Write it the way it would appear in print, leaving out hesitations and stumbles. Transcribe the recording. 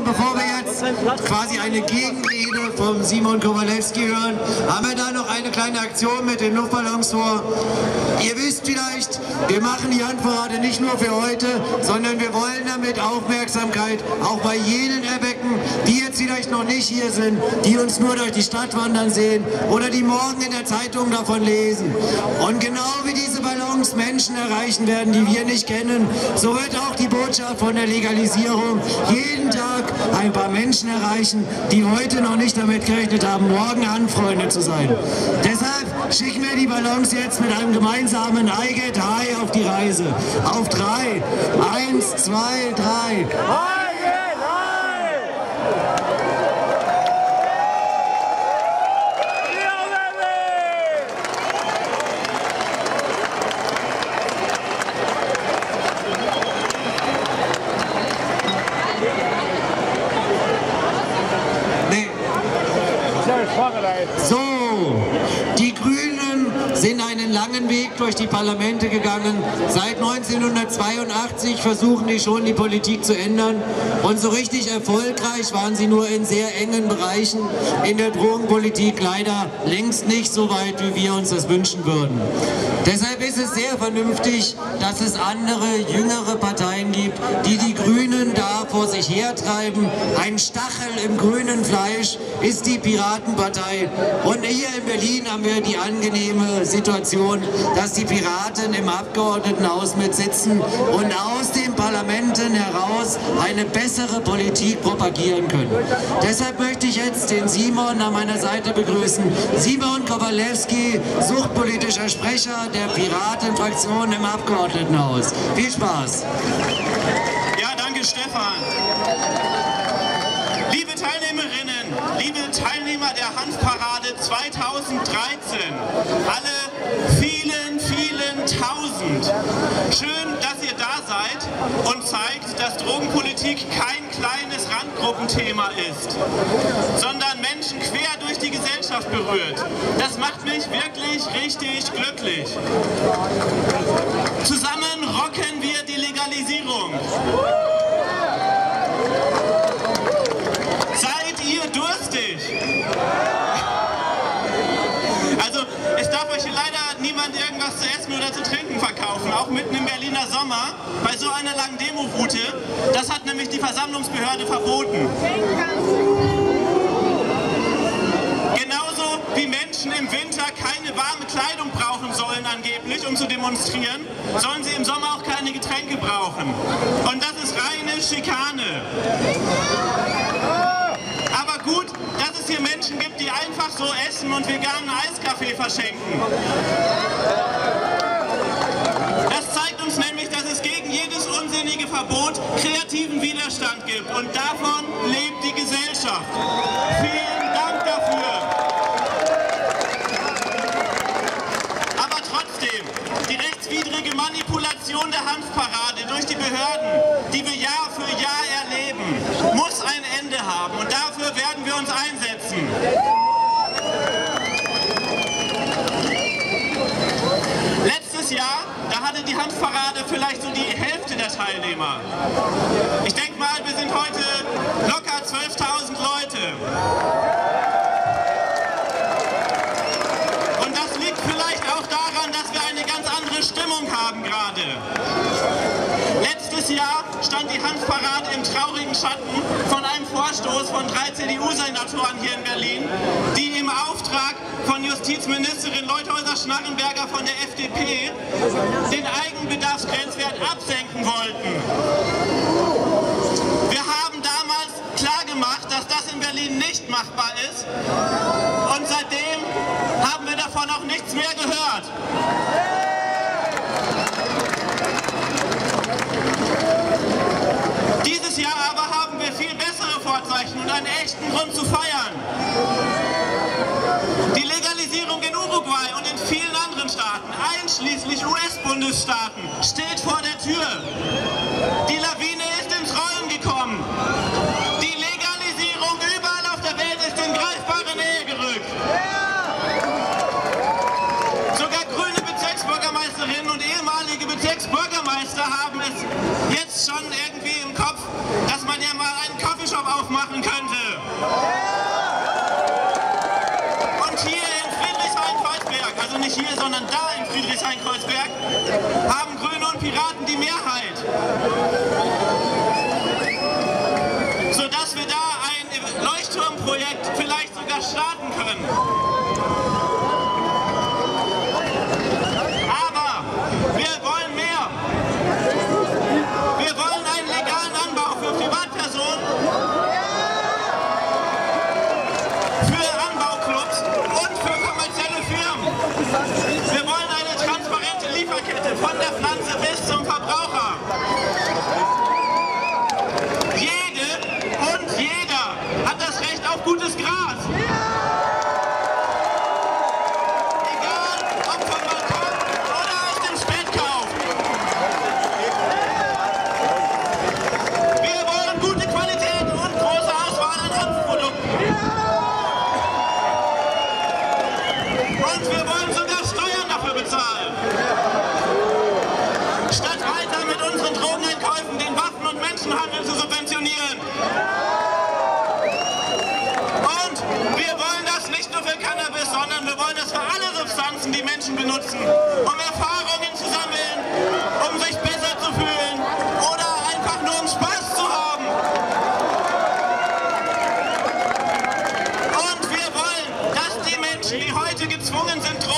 bevor wir jetzt quasi eine Gegenrede vom Simon Kowalewski hören, haben wir da noch eine kleine Aktion mit den Luftballons vor. Ihr wisst vielleicht, wir machen die Handparade nicht nur für heute, sondern wir wollen damit Aufmerksamkeit auch bei jenen erwecken, die jetzt vielleicht noch nicht hier sind, die uns nur durch die Stadt wandern sehen oder die morgen in der Zeitung davon lesen. Und genau wie diese Ballons Menschen erreichen werden, die wir nicht kennen, so wird auch die Botschaft von der Legalisierung jeden Tag ein paar Menschen erreichen, die heute noch nicht damit gerechnet haben, morgen Handfreunde zu sein. Deshalb schicken wir die Ballons jetzt mit einem gemeinsamen I Get High auf die Reise. Auf 3. 1, 2, 3. So, die Grünen sind einen langen Weg durch die Parlamente gegangen. Seit 1982 versuchen die schon, die Politik zu ändern. Und so richtig erfolgreich waren sie nur in sehr engen Bereichen in der Drogenpolitik leider längst nicht so weit, wie wir uns das wünschen würden. Deshalb ist es sehr vernünftig, dass es andere, jüngere Parteien gibt, die die Grünen da vor sich hertreiben. Ein Stachel im grünen Fleisch ist die Piratenpartei. Und hier in Berlin haben wir die angenehme Situation, dass die Piraten im Abgeordnetenhaus mitsitzen und aus den Parlamenten heraus eine bessere Politik propagieren können. Deshalb möchte ich jetzt den Simon an meiner Seite begrüßen. Simon Kowalewski, suchtpolitischer Sprecher der Piratenfraktion im Abgeordnetenhaus. Viel Spaß! Ja, danke Stefan. Liebe Teilnehmerinnen, liebe Teilnehmer der Hanfparade 2013, alle vielen, vielen Tausend. Schön, dass ihr da seid und zeigt, dass Drogenpolitik kein kleines Randgruppenthema ist, sondern Menschen quer durch die Gesellschaft berührt. Das macht mich wirklich richtig glücklich. Zusammen rocken wir die Legalisierung. Seid ihr durstig? Also, es darf euch leider niemand irgendwas zu essen oder zu trinken verkaufen, auch mitten im Berliner Sommer, bei so einer langen Demoroute. Das hat nämlich die Versammlungsbehörde verboten. Genauso wie Menschen im Winter keine warme Kleidung brauchen sollen angeblich, um zu demonstrieren, sollen sie im Sommer auch keine Getränke brauchen. Und das ist reine Schikane. Aber gut, dass es hier Menschen gibt, die einfach so essen und veganen Eiskaffee verschenken. Das zeigt uns nämlich, dass es gegen jedes unsinnige Verbot kreativen Widerstand gibt. Und davon lebt die Gesellschaft. Vielen Dank dafür. Aber trotzdem, die rechtswidrige Manipulation der Hanfparade durch die Behörden, die wir Jahr für Jahr erleben, muss ein Ende haben. Und dafür werden wir uns einsetzen. Letztes Jahr, da hatte die Hanfparade vielleicht so die Hälfte der Teilnehmer. Ich denke mal, wir sind heute locker 12.000 Leute. Und das liegt vielleicht auch daran, dass wir eine ganz andere Stimmung haben gerade. Letztes Jahr stand die Hanfparade im traurigen Schatten von einem Vorstoß von 3 CDU-Senatoren hier in Berlin, die im Auftrag von Justizministerin Leuthäuser-Schnarrenberger von der FDP den Eigenbedarfsgrenzwert absenken wollten. Wir haben damals klargemacht, dass das in Berlin nicht machbar ist, und seitdem haben wir davon auch nichts mehr gehört. Dieses Jahr aber haben wir viel bessere Vorzeichen und einen echten Grund zu feiern. Die Legalisierung in Uruguay und in vielen anderen Staaten, einschließlich US-Bundesstaaten, steht vor der Tür. Die Lawine ist ins Rollen gekommen. Die Legalisierung überall auf der Welt ist in greifbare Nähe gerückt. Sogar grüne Bezirksbürgermeisterinnen und ehemalige Bezirksbürgermeister haben es jetzt schon irgendwie im Kopf, dass man ja mal einen Coffeeshop sondern da in Friedrichshain-Kreuzberg haben Grüne und Piraten die Mehrheit. Sodass wir da ein Leuchtturmprojekt vielleicht sogar starten können. Aber wir wollen mehr. Wir wollen einen legalen Anbau für Privatpersonen, für Anbauclubs und für kommerzielle Firmen. Wir wollen eine transparente Lieferkette von der Pflanze bis zum Verbraucher. Jede und jeder hat das Recht auf gutes Gras. Egal, ob vom Balkon oder aus dem Spätkauf. Wir wollen gute Qualität und große Auswahl an Hanfprodukten. Und wir wollen sogar Steuern dafür bezahlen. Statt weiter mit unseren Drogeneinkäufen den Waffen- und Menschenhandel zu subventionieren. Und wir wollen das nicht nur für Cannabis, sondern wir wollen das für alle Substanzen, die Menschen benutzen, um Erfahrungen zu sammeln, um sich besser zu fühlen oder einfach nur um Spaß zu haben. Und wir wollen, dass die Menschen, die heute gezwungen sind,